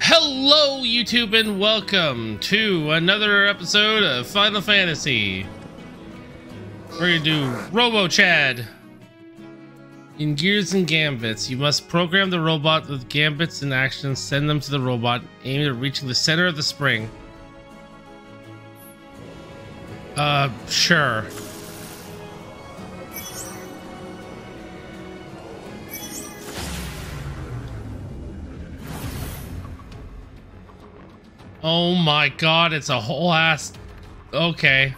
Hello YouTube and welcome to another episode of Final Fantasy. We're gonna do Robo Chad. In Gears and Gambits, you must program the robot with gambits in action, send them to the robot, aiming at reaching the center of the spring. Sure. Oh my god, it's a whole ass... Okay.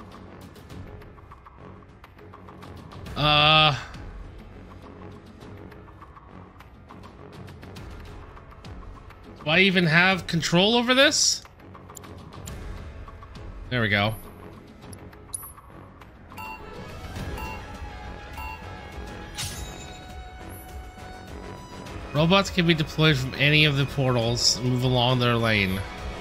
Do I even have control over this? There we go. Robots can be deployed from any of the portals and move along their lane.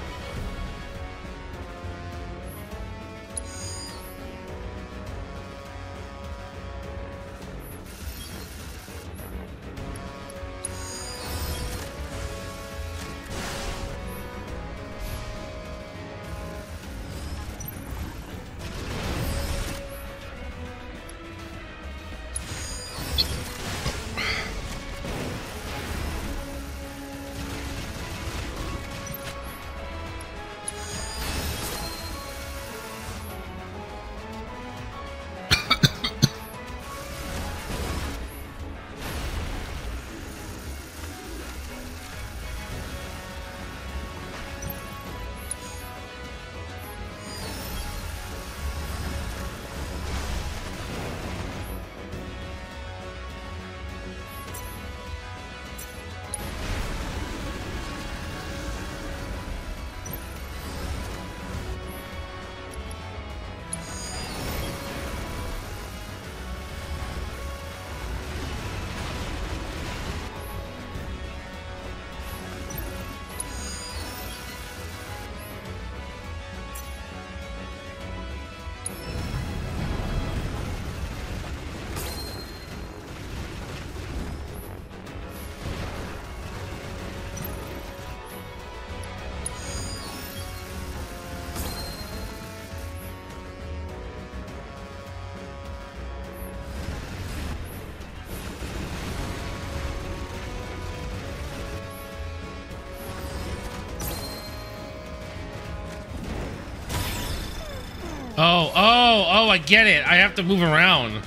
Oh, I get it. I have to move around.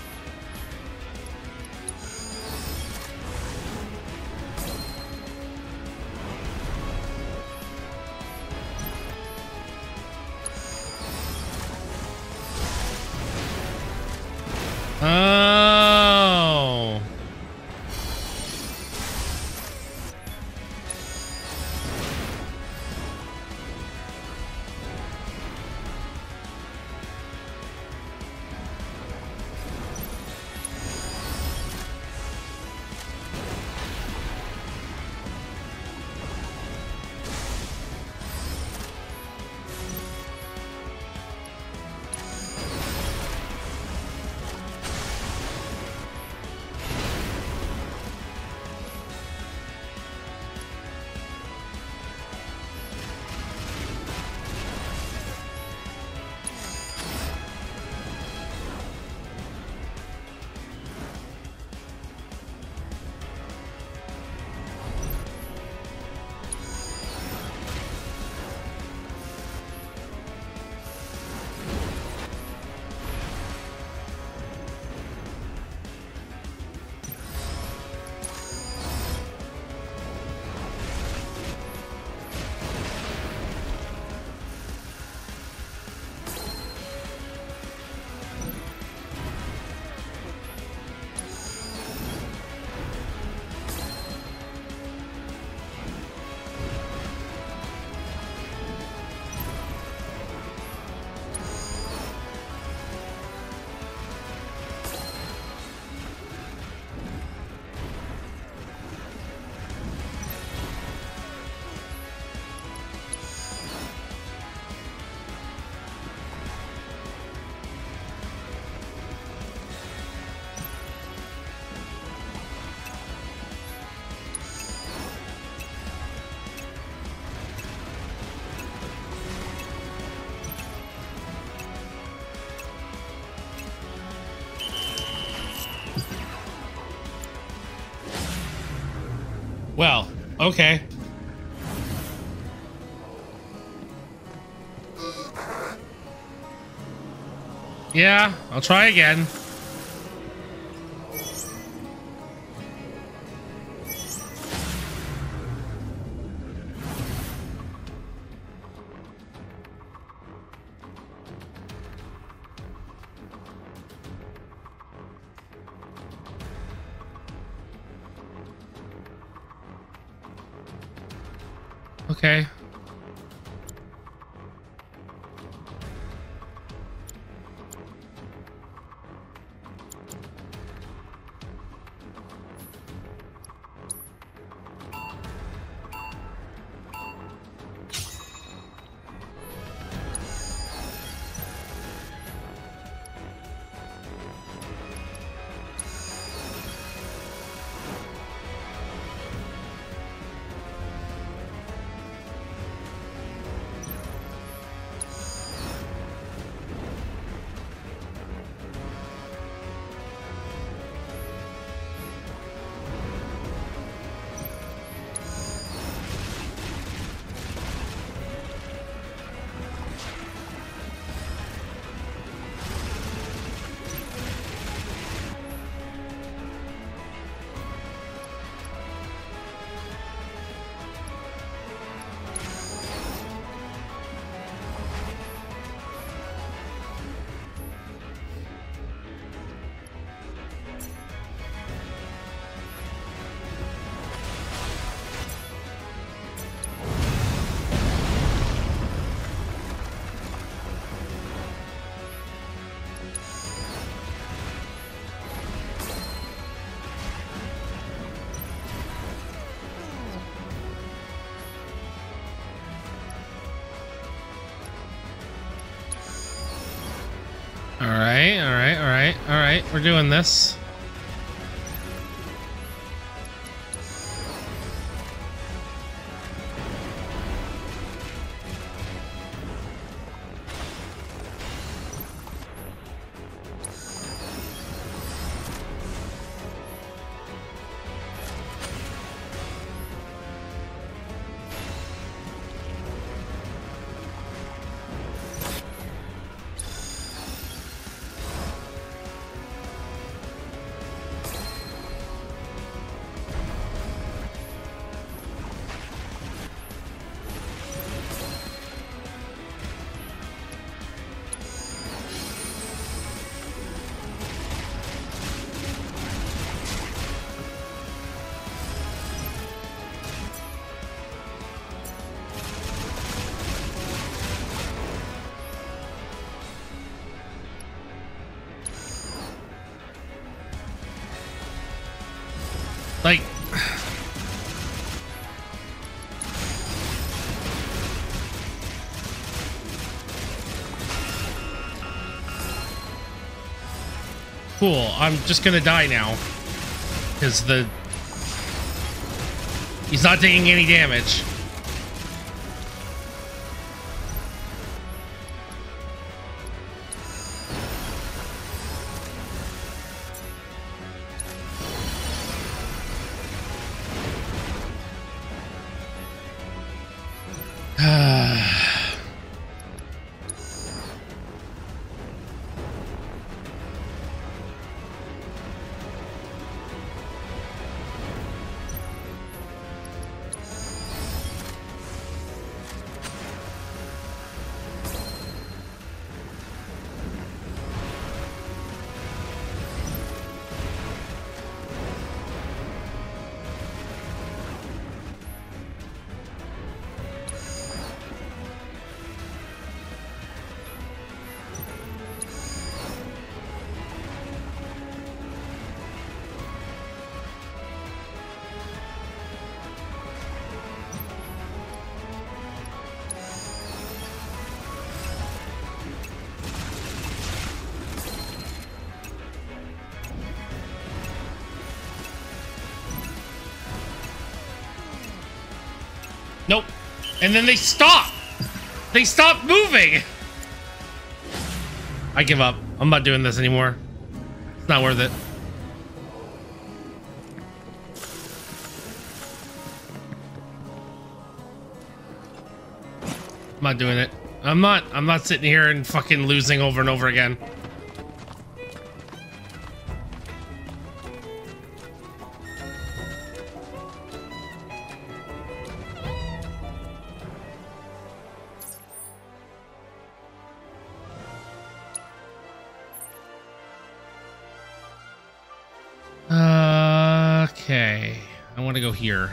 Oh. Well, okay. Yeah, I'll try again. Okay. All right. We're doing this. Like, cool. I'm just gonna die now because he's not taking any damage. Nope. And then they stop. They stop moving. I give up. I'm not doing this anymore. It's not worth it. not doing it. I'm not sitting here and fucking losing over and over again. Okay. I want to go here.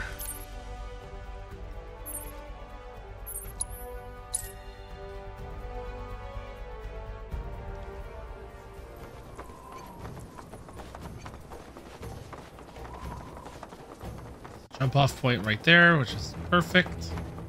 Jump off point right there, which is perfect.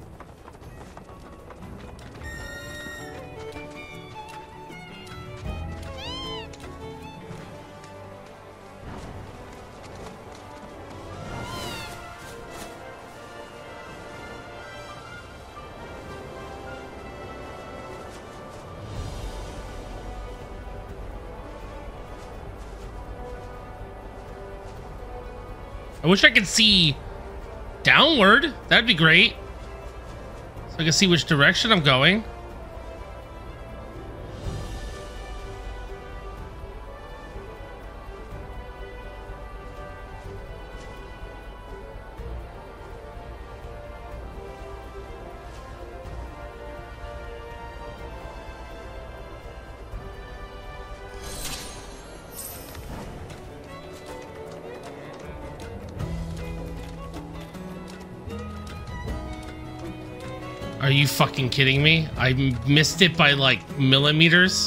I wish I could see downward. That'd be great. So I can see which direction I'm going. Are you fucking kidding me? I missed it by like millimeters.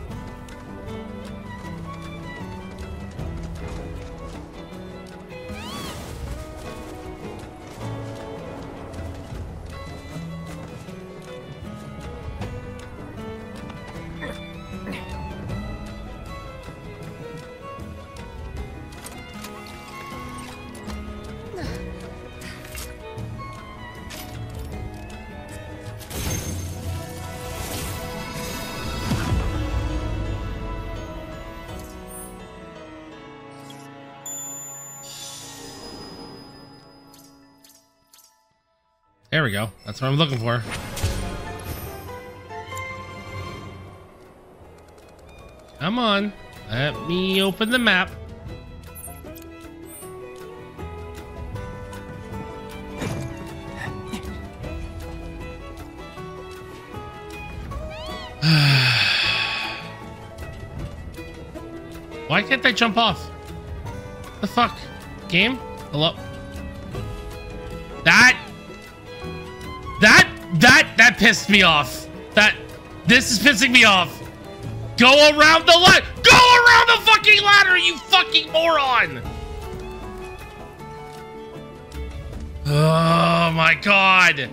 There we go. That's what I'm looking for. Come on. Let me open the map. Why can't I jump off? The fuck? Game? Hello? That pissed me off. This is pissing me off. Go around the ladder. Go around the fucking ladder, you fucking moron. Oh my god.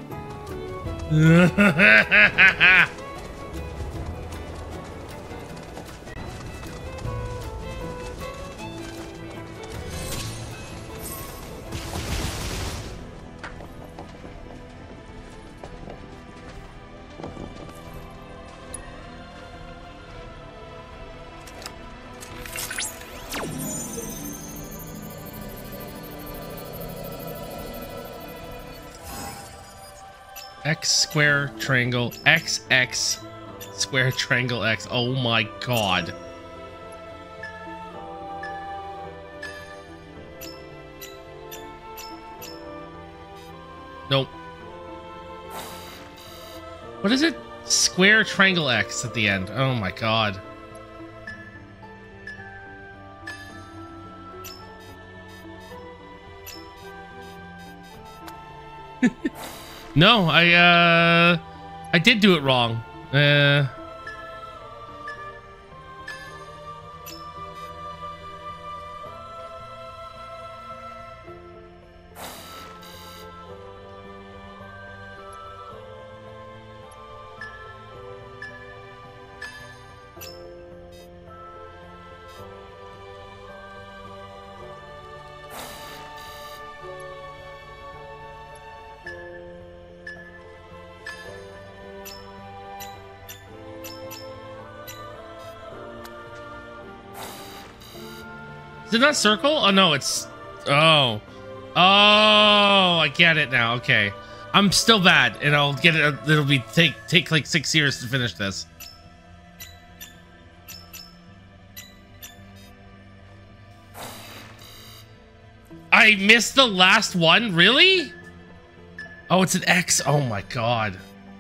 X square triangle XX square triangle X. Oh my god. Nope. What is it? Square triangle X at the end. Oh my god. No, I did do it wrong. Is it not circle? Oh no, it's... Oh. Oh, I get it now. Okay. I'm still bad, and I'll get it. It'll be take like 6 years to finish this. I missed the last one? Really? Oh, it's an X. Oh my god.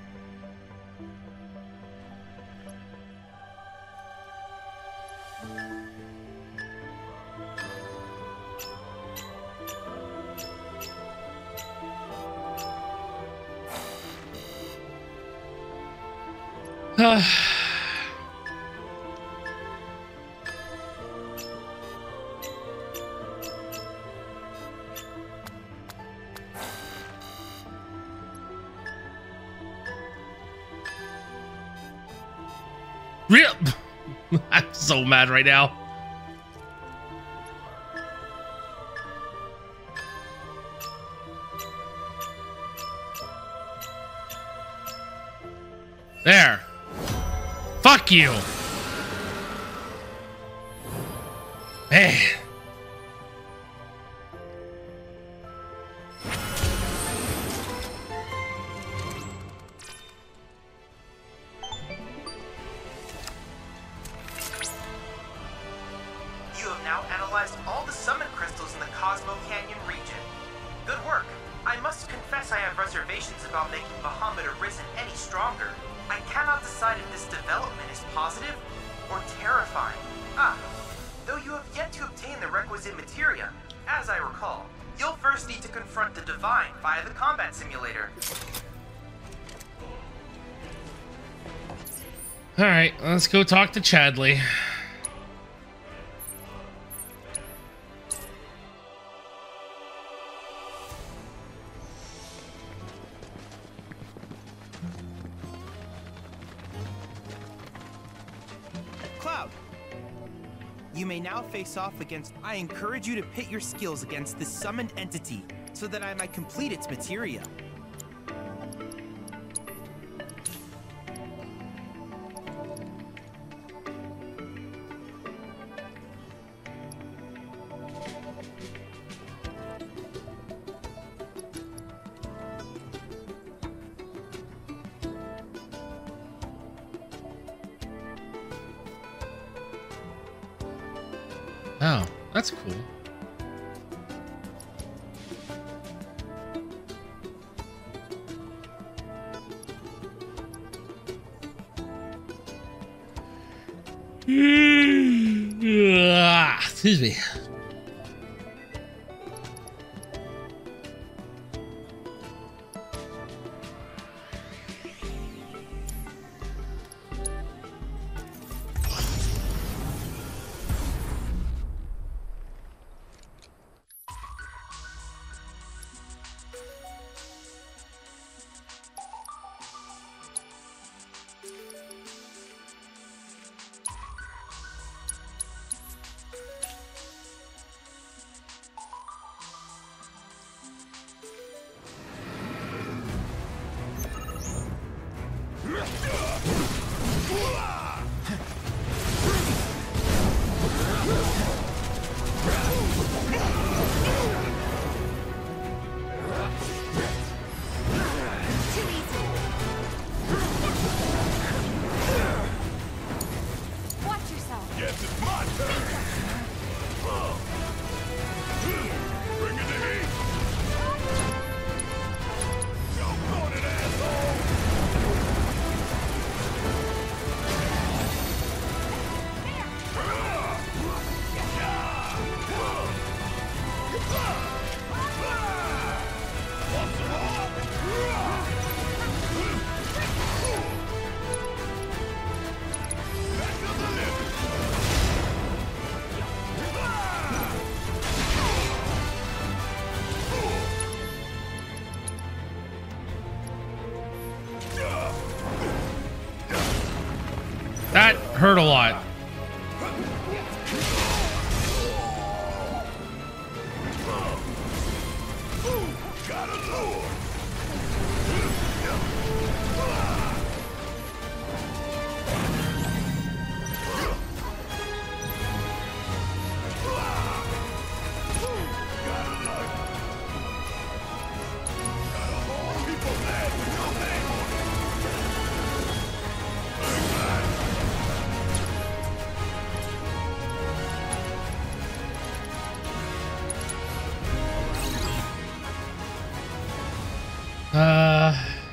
Real. I'm so mad right now. There. Fuck you. Man. Alright, let's go talk to Chadley. Cloud! You may now face off against... I encourage you to pit your skills against this summoned entity so that I might complete its materia. Oh, that's cool. Excuse me. That hurt a lot. Uh...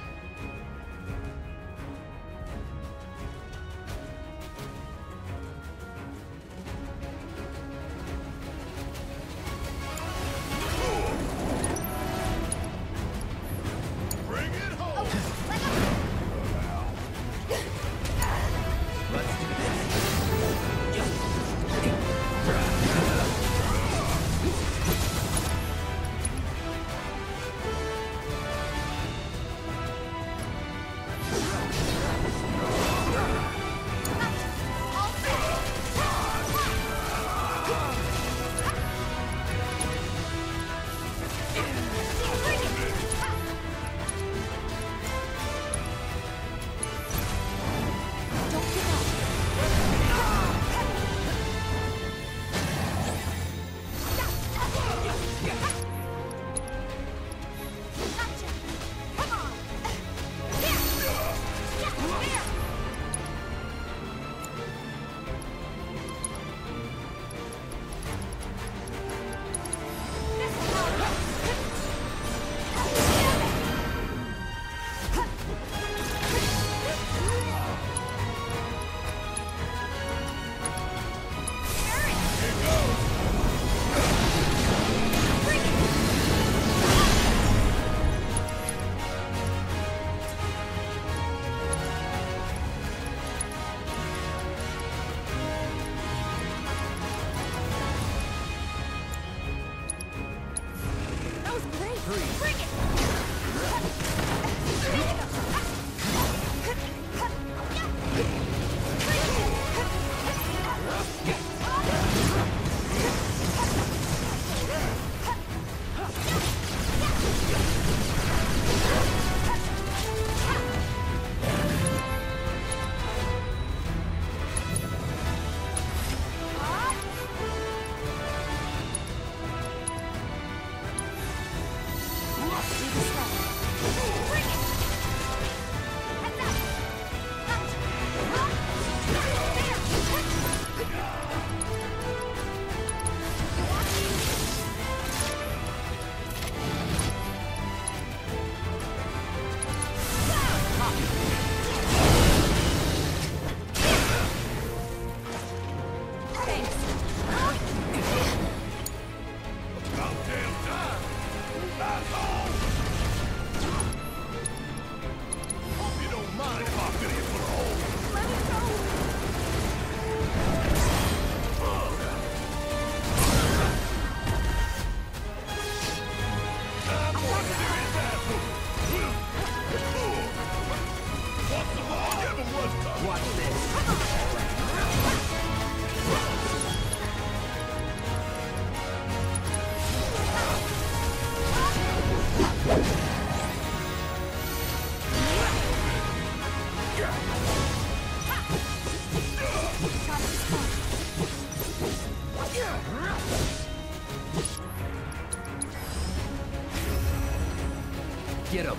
Get him.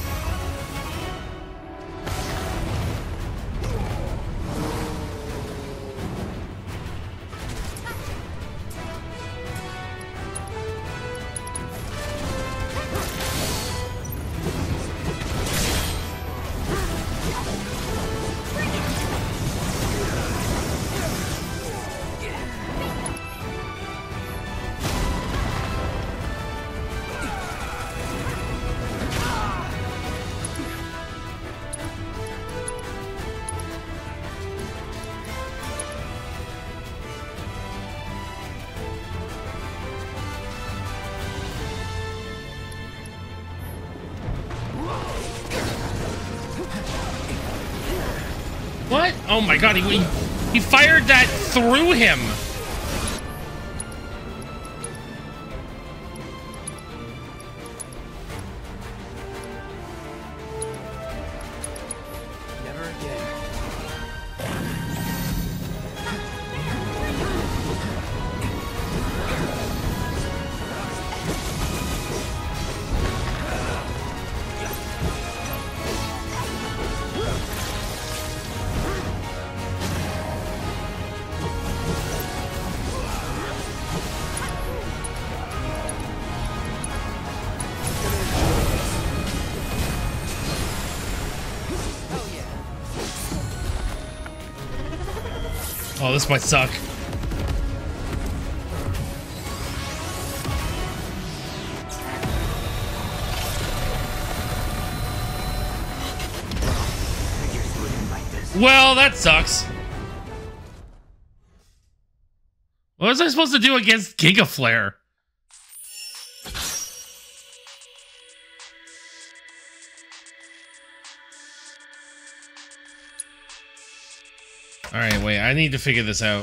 What? Oh my god, he fired that through him. Never again. Oh, this might suck. Well, that sucks. What was I supposed to do against Giga Flare? Alright, wait, I need to figure this out.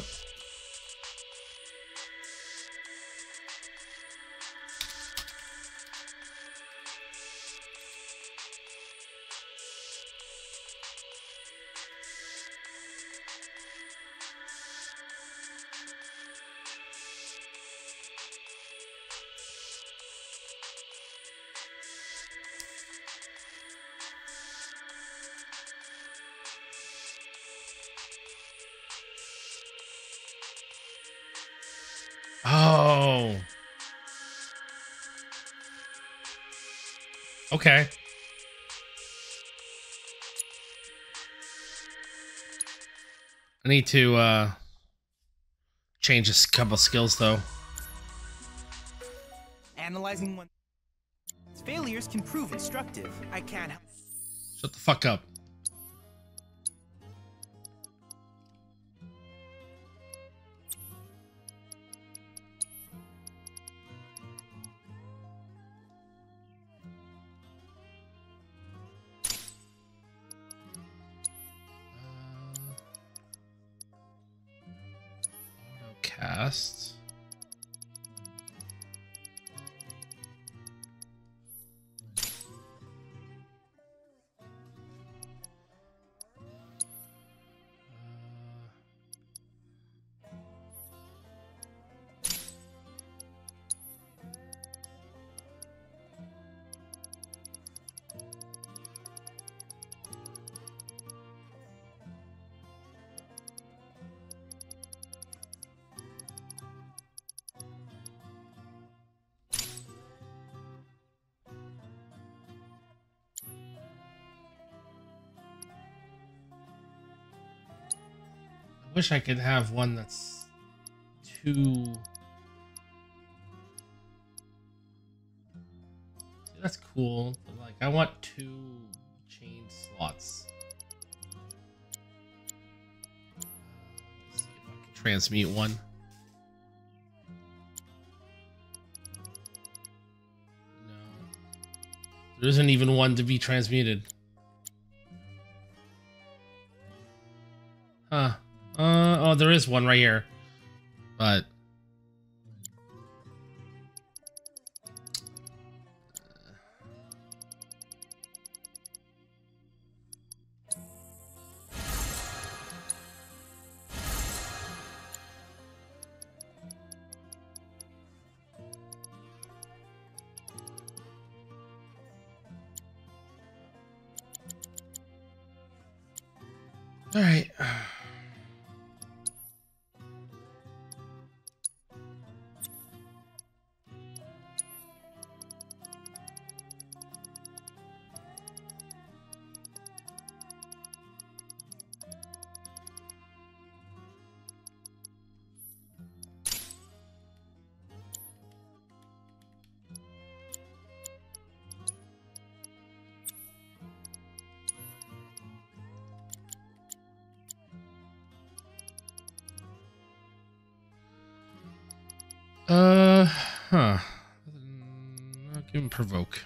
Oh. Okay. I need to change a couple skills though. Analyzing one's failures can prove instructive. I can't help. Shut the fuck up. Cast. Wish I could have one that's two. That's cool, but like I want two chain slots. Let's see if I can transmute one. No, there isn't even one to be transmuted. Huh. Oh, there is one right here, but all right. Huh. I'll give him provoke.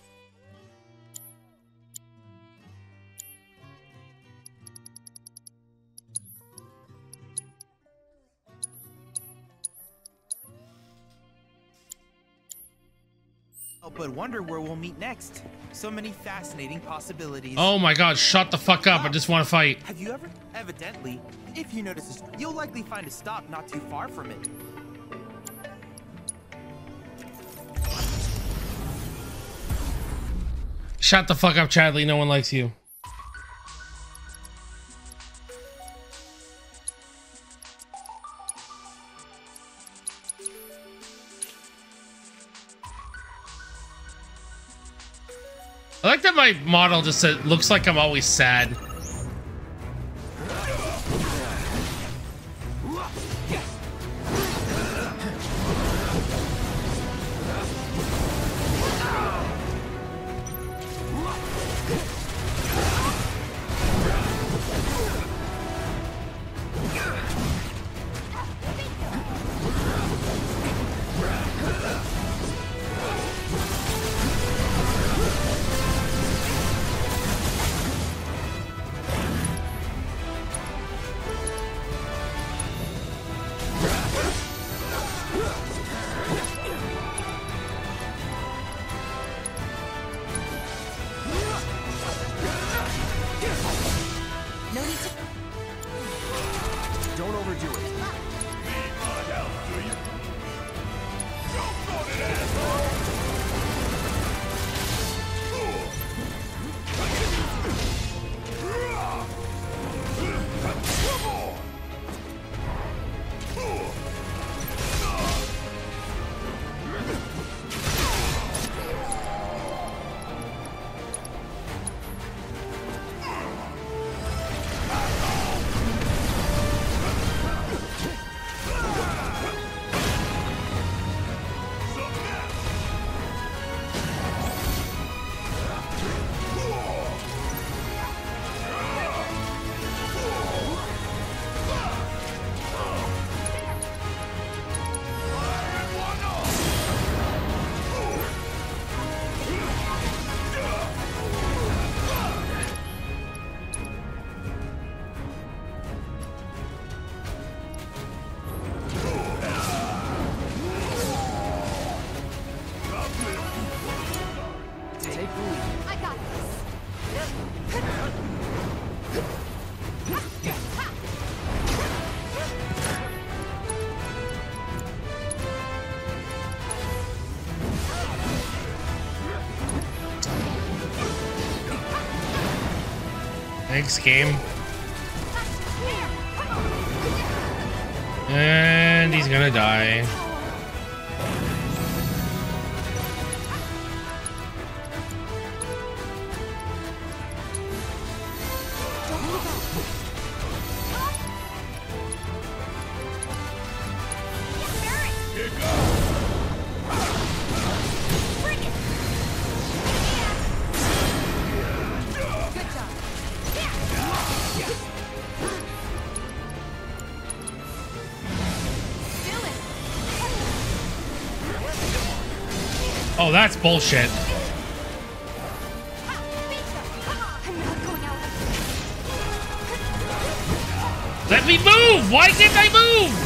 Oh, but wonder where we'll meet next. So many fascinating possibilities. Oh my god, shut the fuck up. I just want to fight. Have you ever? Evidently, if you notice this, you'll likely find a stop not too far from it. Shut the fuck up, Chadley. No one likes you. I like that my model just looks like I'm always sad. Don't overdo it. Thanks, game. And he's gonna die. Oh, that's bullshit. Let me move! Why can't I move?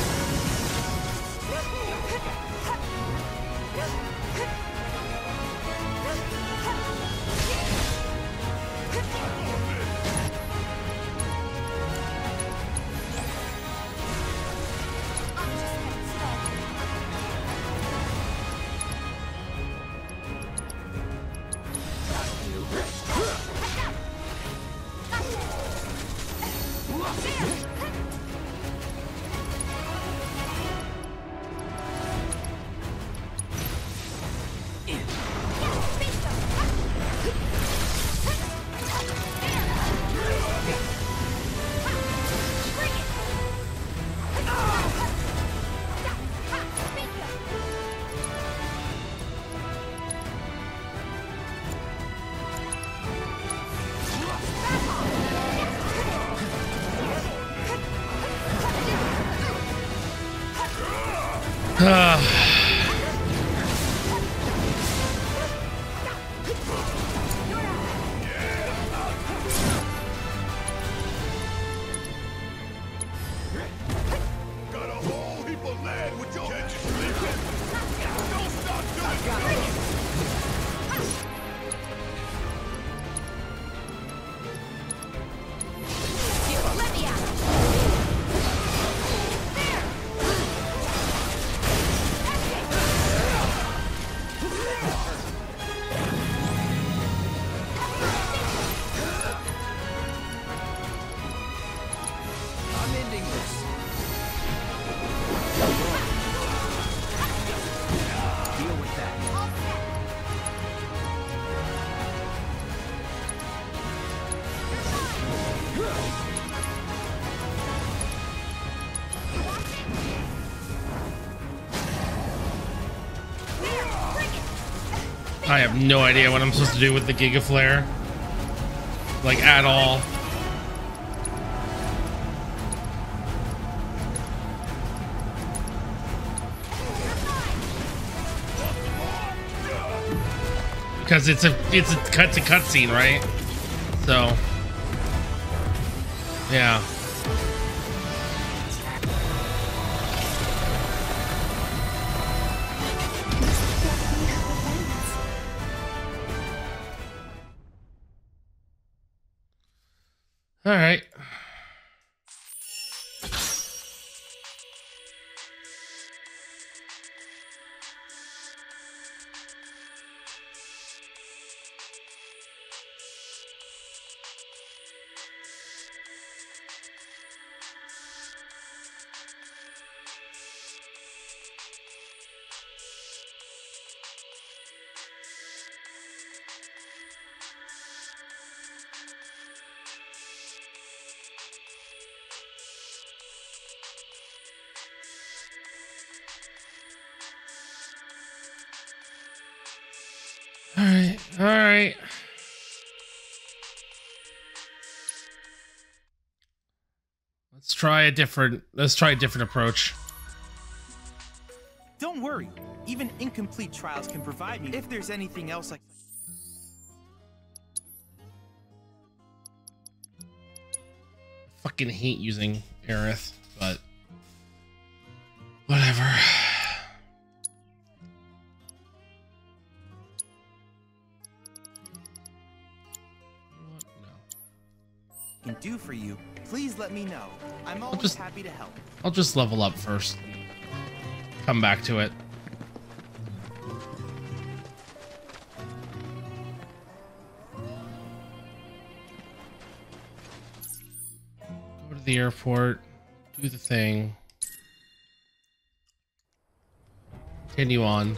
I have no idea what I'm supposed to do with the Giga Flare. Like, at all. Because it's a cutscene, right? So, yeah. All right. right. Let's try a different approach. Don't worry. Even incomplete trials can provide me if there's anything else I... Fucking hate using Aerith, but whatever. What? No. Can do for you. Please let me know. I'm always happy to help. I'll just level up first. Come back to it. Go to the airport, do the thing. Continue on.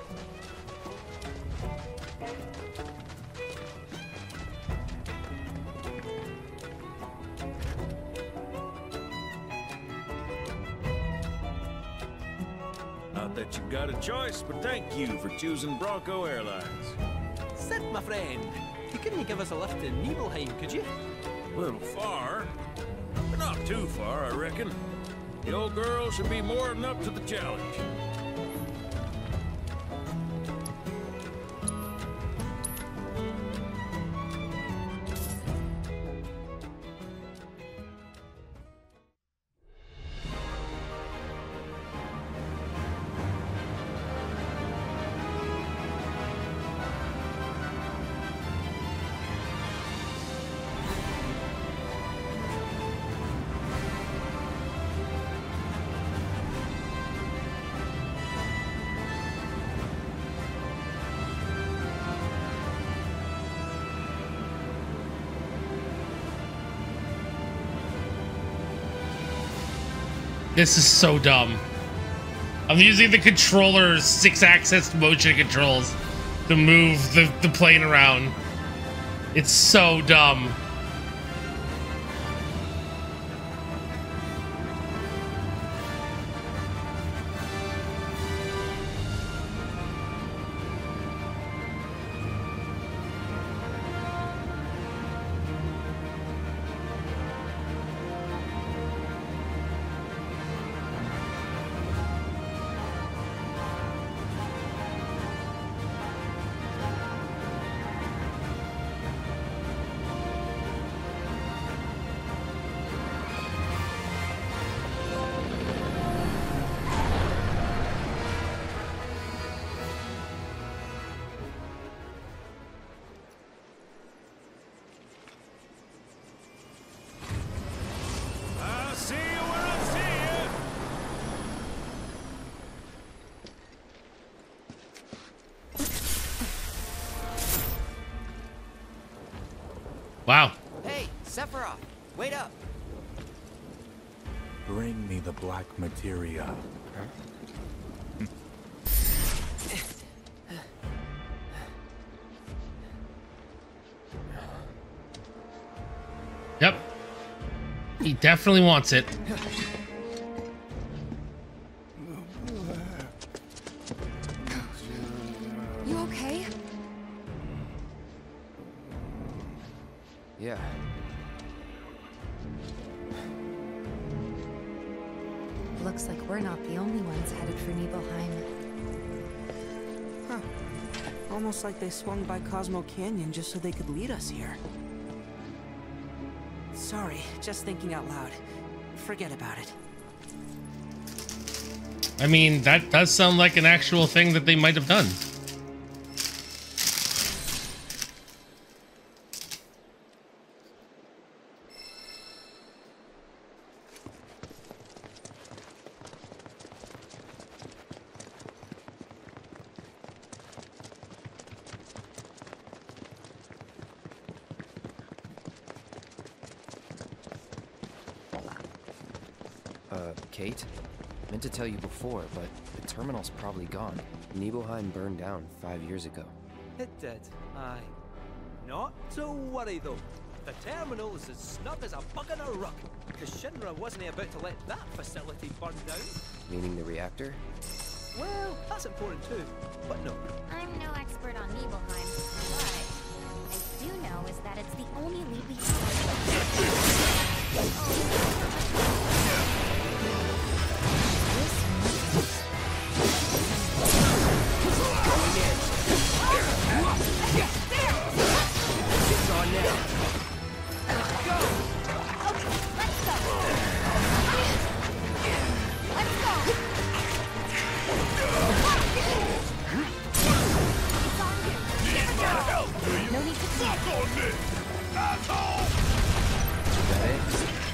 Not that you've got a choice, but thank you for choosing Bronco Airlines. Sid, my friend, you couldn't give us a lift to Nibelheim, could you? A little far, but not too far, I reckon. The old girl should be more than up to the challenge. This is so dumb. I'm using the controller's 6-axis motion controls to move the plane around. It's so dumb. I'll see you when I see you. Wow. Hey, Sephiroth, wait up. Bring me the black materia. Yep. He definitely wants it. You okay? Yeah. Looks like we're not the only ones headed for Nibelheim. Huh. Almost like they swung by Cosmo Canyon just so they could lead us here. Sorry, just thinking out loud. Forget about it. I mean, that does sound like an actual thing that they might have done. Kate? Meant to tell you before, but the terminal's probably gone. Nibelheim burned down 5 years ago. It did, aye. Not to worry though. The terminal is as snug as a bug in a rug, because Shinra wasn't about to let that facility burn down. Meaning the reactor? Well, that's important too, but no. I'm no expert on Nibelheim, but know is that it's the only lead we It's on now. Let's go! Okay, let's go! Let's go! It's on you. No need to suck on me! Asshole! Is that it?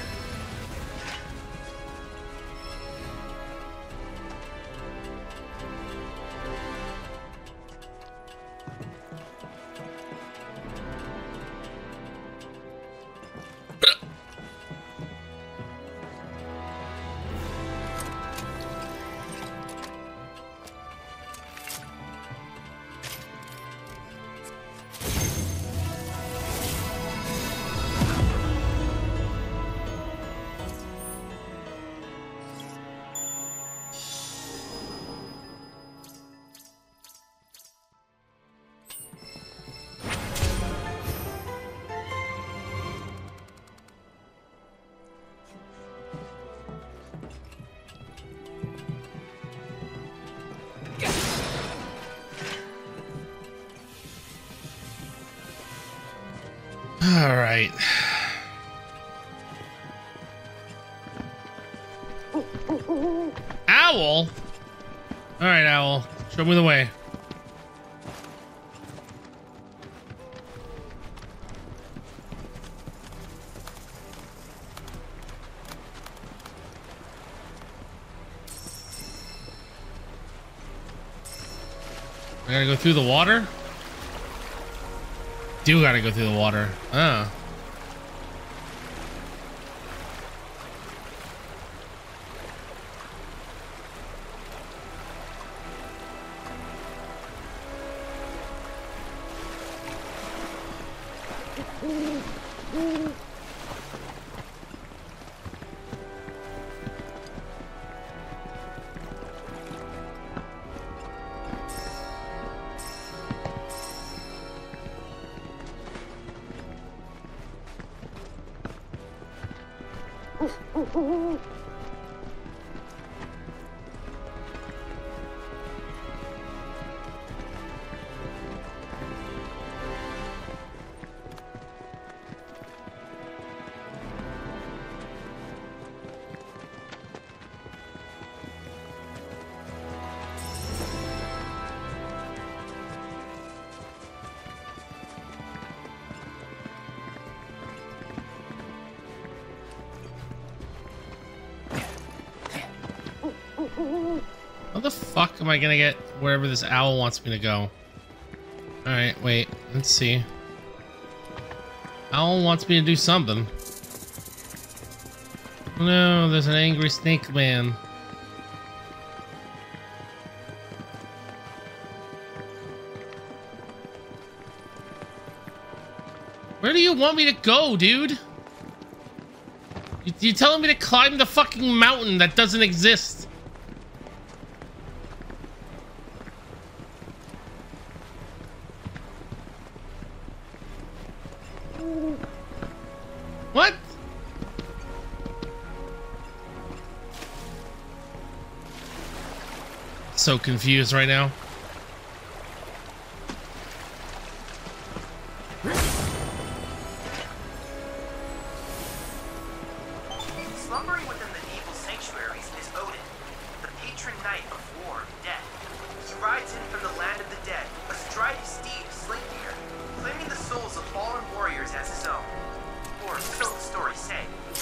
All right. Owl? All right, Owl. Show me the way. I gotta go through the water? Do gotta go through the water. Oh. How the fuck am I gonna get wherever this owl wants me to go? Alright, wait. Let's see. Owl wants me to do something. No, there's an angry snake man. Where do you want me to go, dude? You're telling me to climb the fucking mountain that doesn't exist. What? So confused right now. Slumbering within the naval sanctuaries is Odin, the patron knight of war and death. He rides in from the land of the dead, astride his steed Sleipnir, claiming the souls of fallen warriors as his own. Or so the stories say.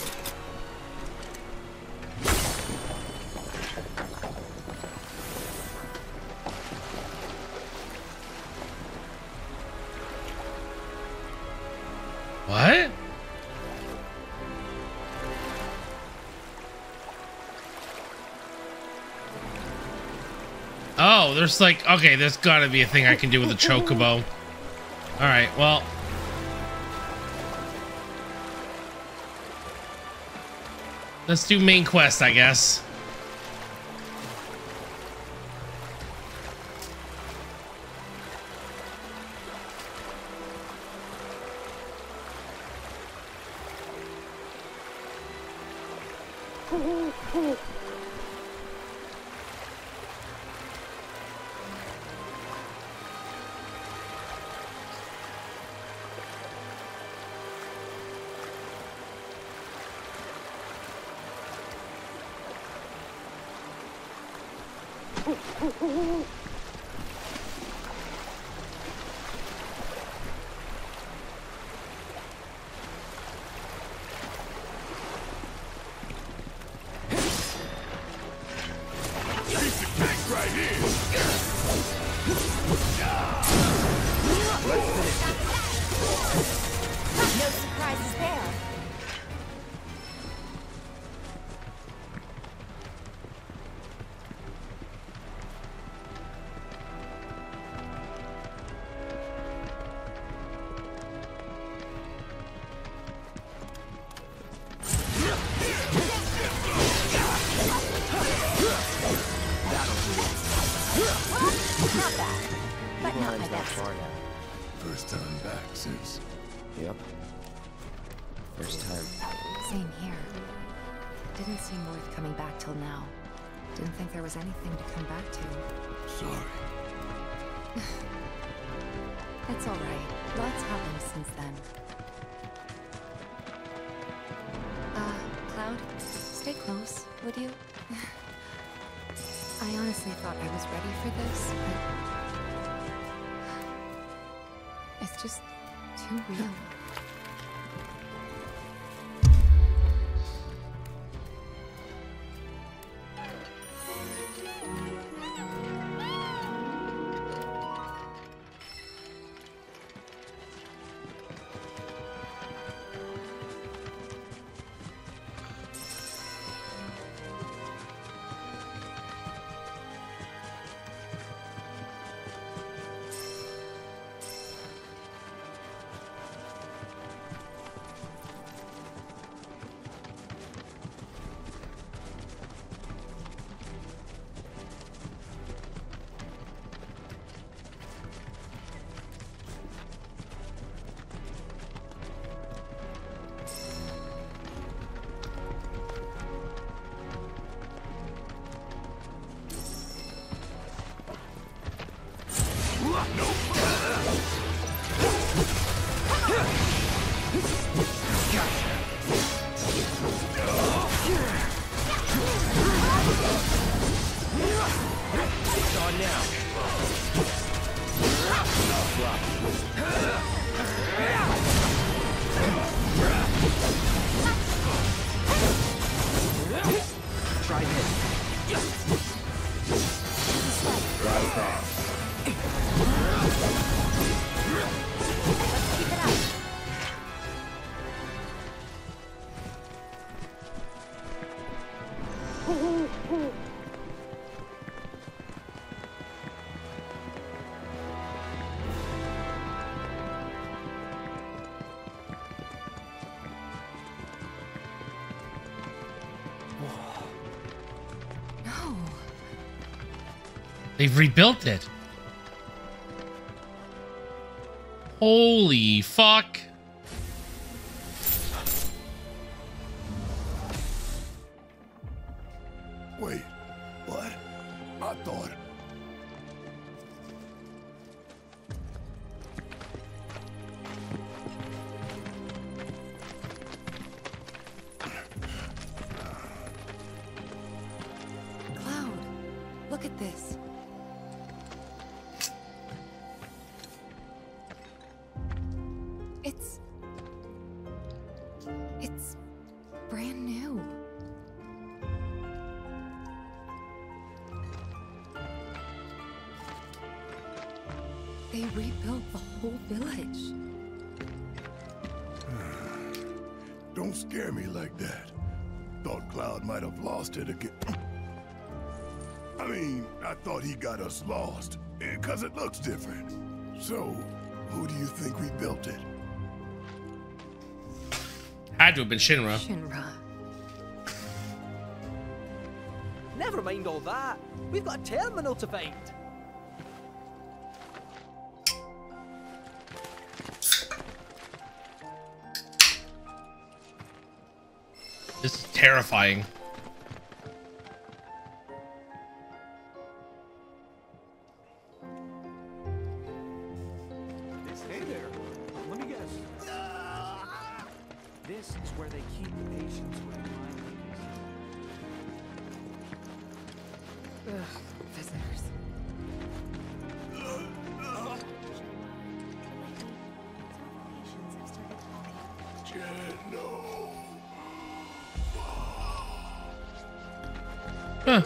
What? Oh, there's like, okay, there's gotta be a thing I can do with a chocobo. Alright, well. Let's do main quest, I guess. No surprises there. Not bad, but not my Nibelheim's not best. far now. First time back since. Yep. First time. Same here. Didn't seem worth coming back till now. Didn't think there was anything to come back to. Sorry. It's alright. Lots happened since then. Cloud, stay close, would you? I honestly thought I was ready for this, but it's just too real. They've rebuilt it. Holy fuck. Wait, what? I thought... Cloud, look at this. It's brand new. They rebuilt the whole village. Don't scare me like that. Thought Cloud might have lost it again. I mean, I thought he got us lost, because it looks different. So, who do you think rebuilt it? Had to have been Shinra. Shinra. Never mind all that. We've got a terminal to find. This is terrifying. This is where they keep the patients with mind issues. Ugh, visitors. Huh.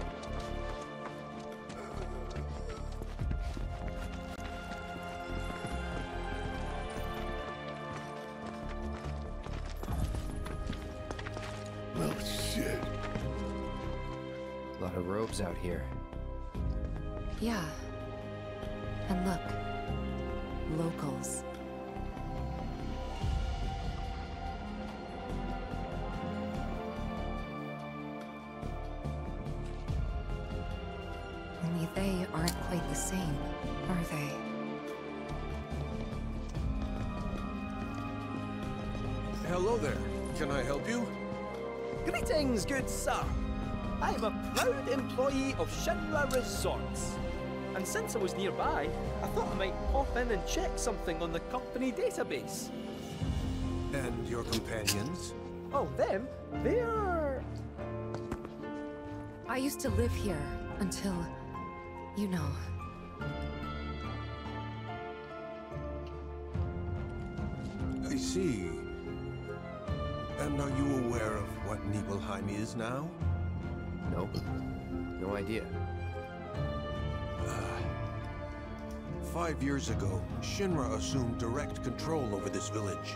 Well, shit. A lot of robes out here. Yeah. And look. Locals. Only they aren't quite the same, are they? Hello there. Can I help you? Greetings, good sir. I am a proud employee of Shinra Resorts. And since I was nearby, I thought I might pop in and check something on the company database. And your companions? Oh, them? They're... I used to live here until, you know. I see. And are you aware of what Nibelheim is now? Nope. No idea. 5 years ago, Shinra assumed direct control over this village.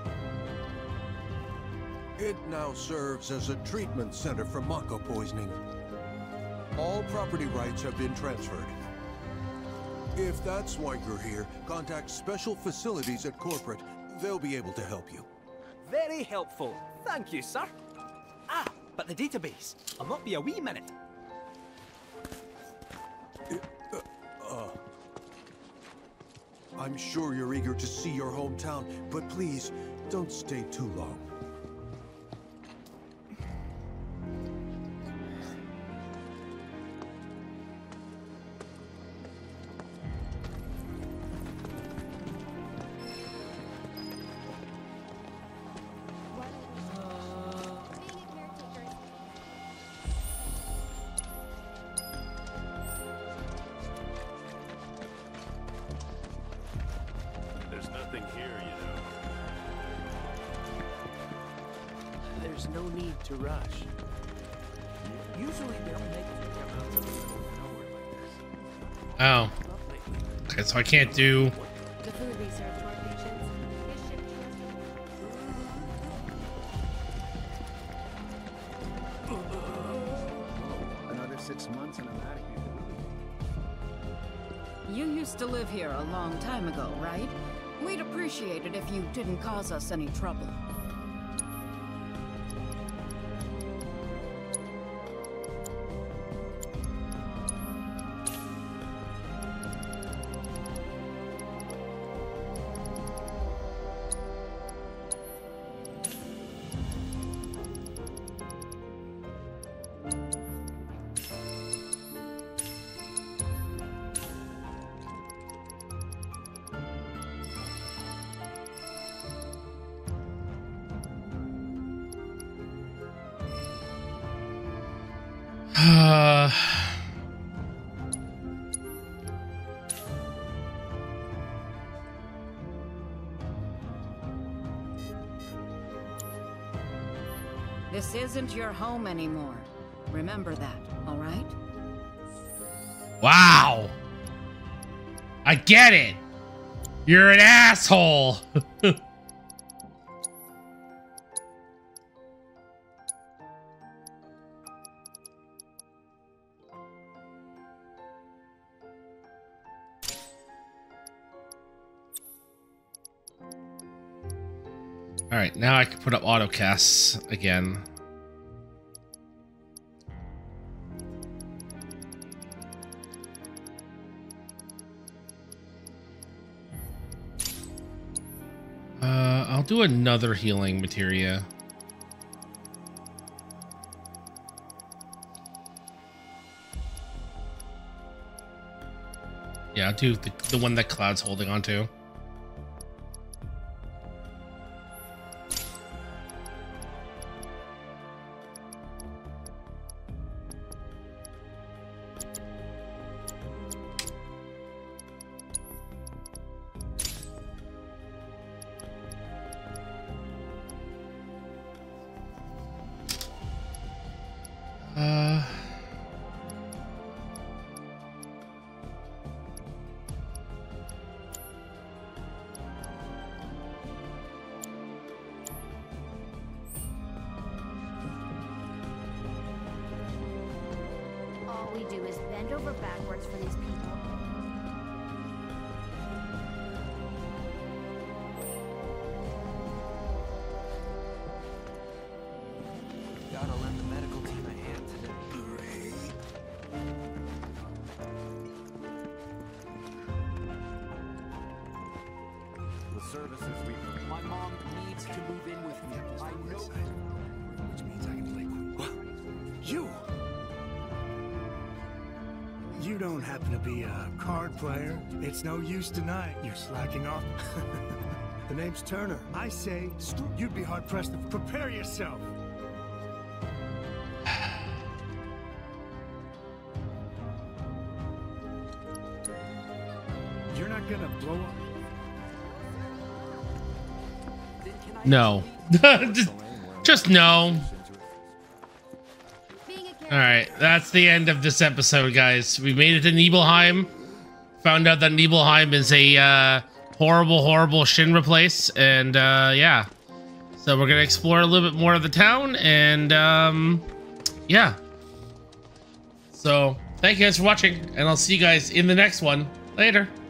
It now serves as a treatment center for Mako poisoning. All property rights have been transferred. If that's why you're here, contact Special Facilities at Corporate. They'll be able to help you. very helpful. Thank you, sir. Ah, but the database. I'll not be a wee minute. I'm sure you're eager to see your hometown, but please, don't stay too long. There's nothing here, you know. There's no need to rush. Usually they don't make you come out of the middle of nowhere like this. Oh. Okay, so I can't do... The food we serve to our patients is shipped Another 6 months and I'm out of here. You used to live here a long time ago, right? We'd appreciate it if you didn't cause us any trouble. This isn't your home anymore. Remember that, all right? Wow. I get it. You're an asshole. All right, now I can put up autocasts again. I'll do another healing materia. Yeah, I'll do the one that Cloud's holding on to. all we do is bend over backwards for these people. Gotta lend the medical team a hand today. The services we... My mom needs to move in with me. I know... Which means I can play quick. You! You don't happen to be a card player. It's no use tonight. You're slacking off. The name's Turner. I say, you'd be hard-pressed to prepare yourself. You're not gonna blow up. No. just no. Alright, that's the end of this episode, guys. We made it to Nibelheim. Found out that Nibelheim is a horrible, horrible Shinra place. And yeah. So we're going to explore a little bit more of the town. And yeah. So thank you guys for watching. And I'll see you guys in the next one. Later.